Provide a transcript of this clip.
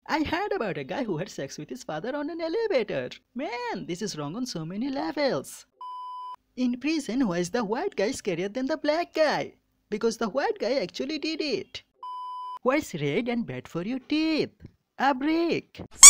I heard about a guy who had sex with his father on an elevator. Man, this is wrong on so many levels. In prison, why is the white guy scarier than the black guy? Because the white guy actually did it. Why is red and bad for your teeth? A brick.